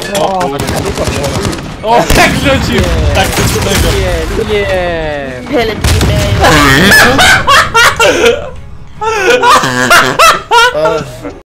O, tak rzucił! Tak to tego. Nie! Help me, man.